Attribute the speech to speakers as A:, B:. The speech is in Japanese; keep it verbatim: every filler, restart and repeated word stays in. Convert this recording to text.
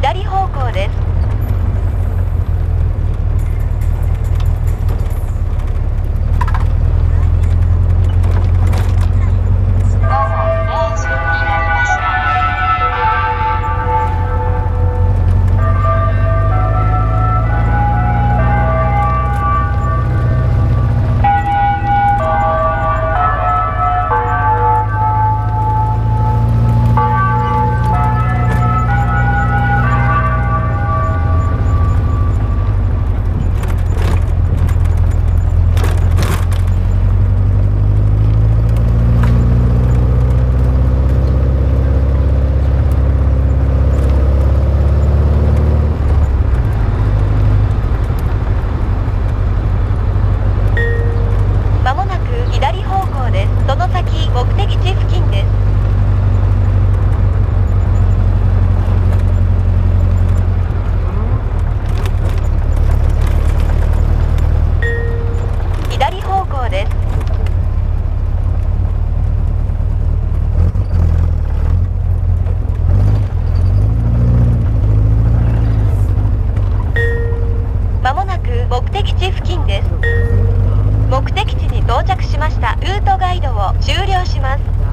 A: 左方向です。目的地付近です。左方向です。まもなく目的地付近です。目的地に到着しました。ルートガイドを終了します。